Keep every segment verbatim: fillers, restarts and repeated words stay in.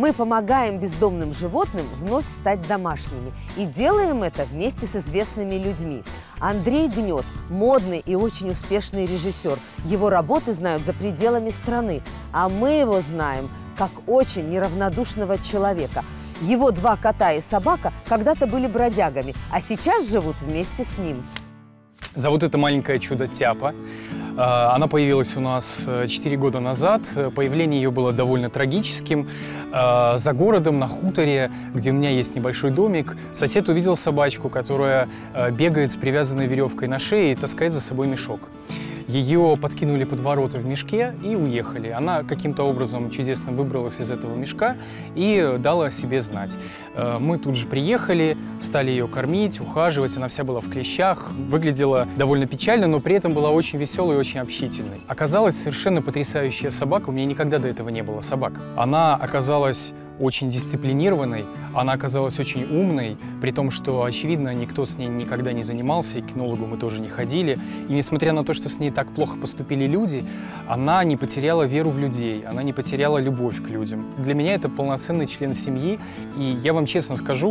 Мы помогаем бездомным животным вновь стать домашними. И делаем это вместе с известными людьми. Андрей Гнет – модный и очень успешный режиссер. Его работы знают за пределами страны. А мы его знаем как очень неравнодушного человека. Его два кота и собака когда-то были бродягами, а сейчас живут вместе с ним. Зовут это маленькое чудо Тяпа. Она появилась у нас четыре года назад. Появление ее было довольно трагическим. За городом, на хуторе, где у меня есть небольшой домик, сосед увидел собачку, которая бегает с привязанной веревкой на шее и таскает за собой мешок. Ее подкинули под ворота в мешке и уехали. Она каким-то образом чудесно выбралась из этого мешка и дала о себе знать. Мы тут же приехали, стали ее кормить, ухаживать. Она вся была в клещах, выглядела довольно печально, но при этом была очень веселой и очень общительной. Оказалась совершенно потрясающая собака. У меня никогда до этого не было собак. Она оказалась очень дисциплинированной, она оказалась очень умной, при том, что, очевидно, никто с ней никогда не занимался, и к кинологу мы тоже не ходили. И несмотря на то, что с ней так плохо поступили люди, она не потеряла веру в людей, она не потеряла любовь к людям. Для меня это полноценный член семьи, и я вам честно скажу,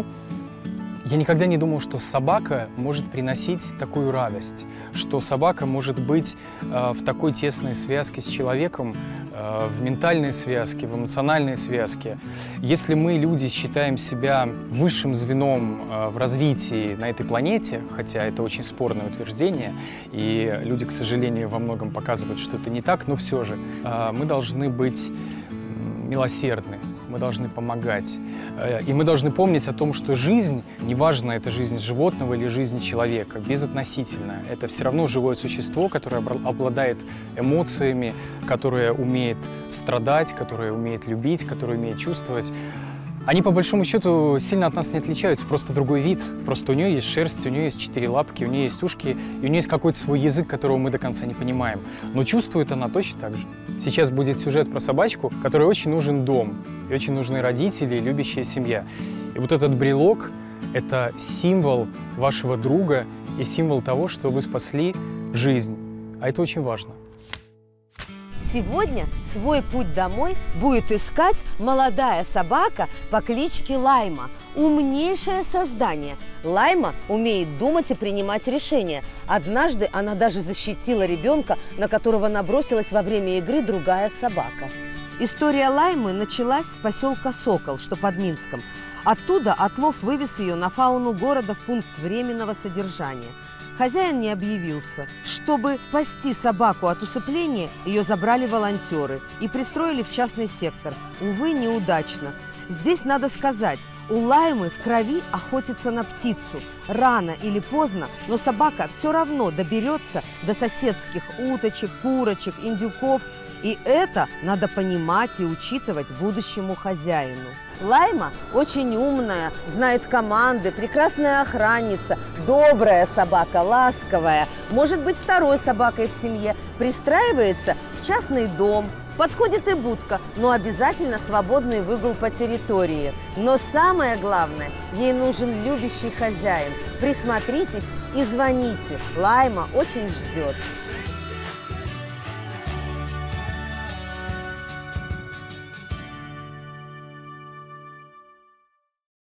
я никогда не думал, что собака может приносить такую радость, что собака может быть э, в такой тесной связке с человеком, э, в ментальной связке, в эмоциональной связке. Если мы, люди, считаем себя высшим звеном э, в развитии на этой планете, хотя это очень спорное утверждение, и люди, к сожалению, во многом показывают, что это не так, но все же э, мы должны быть милосердны. Мы должны помогать. И мы должны помнить о том, что жизнь, неважно, это жизнь животного или жизнь человека, безотносительно. Это все равно живое существо, которое обладает эмоциями, которое умеет страдать, которое умеет любить, которое умеет чувствовать. Они, по большому счету, сильно от нас не отличаются, просто другой вид. Просто у нее есть шерсть, у нее есть четыре лапки, у нее есть ушки, и у нее есть какой-то свой язык, которого мы до конца не понимаем. Но чувствует она точно так же. Сейчас будет сюжет про собачку, которой очень нужен дом, и очень нужны родители, и любящая семья. И вот этот брелок – это символ вашего друга и символ того, что вы спасли жизнь. А это очень важно. Сегодня свой путь домой будет искать молодая собака по кличке Лайма. Умнейшее создание. Лайма умеет думать и принимать решения. Однажды она даже защитила ребенка, на которого набросилась во время игры другая собака. История Лаймы началась с поселка Сокол, что под Минском. Оттуда отлов вывез ее на фауну города в пункт временного содержания. Хозяин не объявился. Чтобы спасти собаку от усыпления, ее забрали волонтеры и пристроили в частный сектор. Увы, неудачно. Здесь надо сказать, у Лаймы в крови охотиться на птицу. Рано или поздно, но собака все равно доберется до соседских уточек, курочек, индюков. И это надо понимать и учитывать будущему хозяину. Лайма очень умная, знает команды, прекрасная охранница, добрая собака, ласковая, может быть второй собакой в семье, пристраивается в частный дом, подходит и будка, но обязательно свободный выгул по территории. Но самое главное, ей нужен любящий хозяин. Присмотритесь и звоните, Лайма очень ждет.